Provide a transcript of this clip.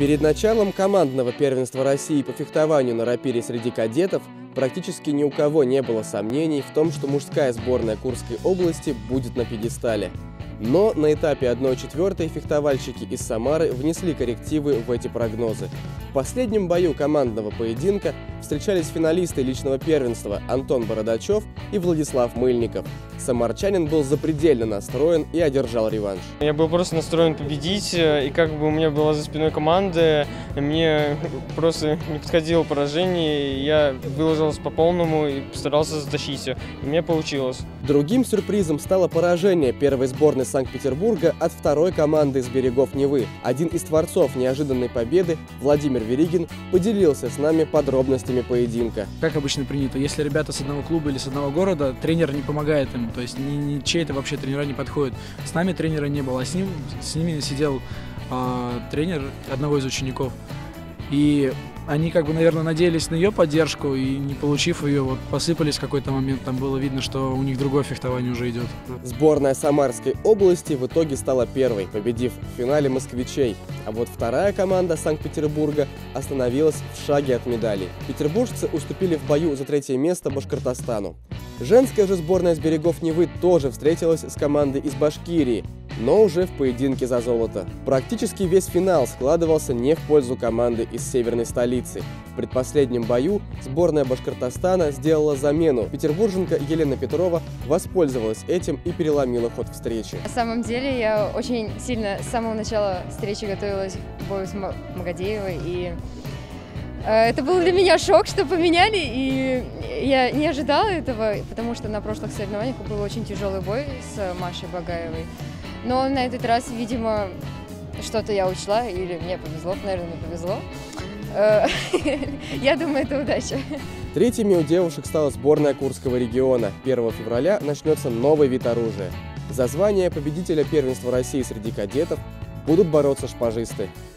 Перед началом командного первенства России по фехтованию на рапире среди кадетов практически ни у кого не было сомнений в том, что мужская сборная Курской области будет на пьедестале. Но на этапе 1/4 фехтовальщики из Самары внесли коррективы в эти прогнозы. В последнем бою командного поединка встречались финалисты личного первенства Антон Бородачев и Владислав Мыльников. Самарчанин был запредельно настроен и одержал реванш. Я был просто настроен победить, и как бы у меня была за спиной команда, мне просто не подходило поражение, и я выложился по полному и постарался затащить все. И у меня получилось. Другим сюрпризом стало поражение первой сборной Санкт-Петербурга от второй команды с берегов Невы. Один из творцов неожиданной победы, Владимир Веригин, поделился с нами подробностями поединка. Как обычно принято, если ребята с одного клуба или с одного города, тренер не помогает им, то есть ни чей-то вообще тренера не подходит. С нами тренера не было, а с ними сидел тренер одного из учеников. И они, наверное, надеялись на ее поддержку, и не получив ее, посыпались в какой-то момент. Там было видно, что у них другое фехтование уже идет. Сборная Самарской области в итоге стала первой, победив в финале москвичей. А вот вторая команда Санкт-Петербурга остановилась в шаге от медалей. Петербуржцы уступили в бою за 3-е место Башкортостану. Женская же сборная с берегов Невы тоже встретилась с командой из Башкирии, но уже в поединке за золото. Практически весь финал складывался не в пользу команды из северной столицы. В предпоследнем бою сборная Башкортостана сделала замену. Петербурженка Елена Петрова воспользовалась этим и переломила ход встречи. На самом деле я очень сильно с самого начала встречи готовилась к бою с Магадеевой, и это был для меня шок, что поменяли, и я не ожидала этого, потому что на прошлых соревнованиях был очень тяжелый бой с Машей Багаевой. Но на этот раз, видимо, что-то я учла, или мне повезло, наверное, повезло. Я думаю, это удача. Третьими у девушек стала сборная Курского региона. 1 февраля начнется новый вид оружия. За звание победителя первенства России среди кадетов будут бороться шпажисты.